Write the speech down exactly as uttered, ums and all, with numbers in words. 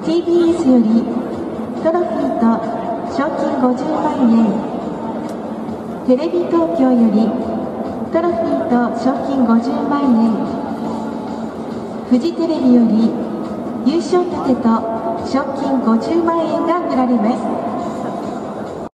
ティービーエス よりトロフィーと賞金ごじゅうまんえん、テレビ東京よりトロフィーと賞金ごじゅうまんえん、フジテレビより優勝盾と賞金ごじゅうまんえんが贈られます。